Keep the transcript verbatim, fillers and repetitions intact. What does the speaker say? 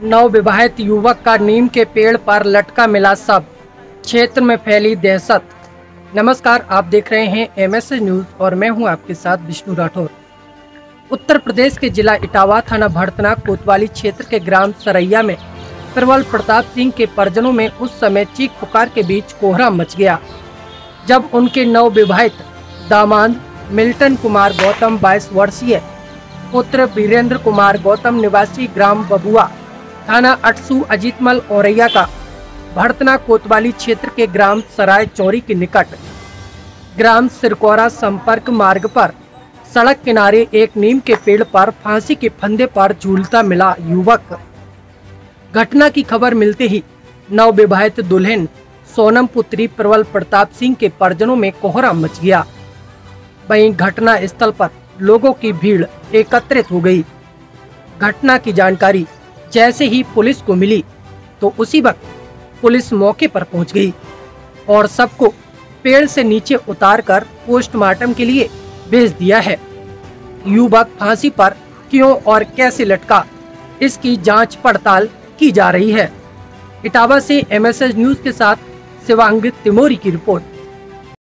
नवविवाहित युवक का नीम के पेड़ पर लटका मिला शव, क्षेत्र में फैली दहशत। नमस्कार, आप देख रहे हैं एम एस न्यूज और मैं हूं आपके साथ विष्णु राठौर। उत्तर प्रदेश के जिला इटावा थाना भड़तना कोतवाली क्षेत्र के ग्राम सरैया में प्रबल प्रताप सिंह के परिजनों में उस समय चीख पुकार के बीच कोहराम मच गया, जब उनके नवविवाहित दामाद मिल्टन कुमार गौतम बाईस वर्षीय, पुत्र वीरेंद्र कुमार गौतम निवासी ग्राम बबुआ थाना अटसू अजीतमल औरैया का भड़तना कोतवाली क्षेत्र के ग्राम सराय चौरी के निकट ग्राम सिरकौरा संपर्क मार्ग पर सड़क किनारे एक नीम के पेड़ पर फांसी के फंदे पर झूलता मिला युवक। घटना की खबर मिलते ही नवविवाहित दुल्हन सोनम पुत्री प्रबल प्रताप सिंह के परिजनों में कोहराम मच गया। वहीं घटना स्थल पर लोगों की भीड़ एकत्रित हो गई। घटना की जानकारी जैसे ही पुलिस को मिली तो उसी वक्त पुलिस मौके पर पहुंच गई और सबको पेड़ से नीचे उतारकर पोस्टमार्टम के लिए भेज दिया है। युवक फांसी पर क्यों और कैसे लटका, इसकी जांच पड़ताल की जा रही है। इटावा से एम एस न्यूज के साथ शिवांगित तिमोरी की रिपोर्ट।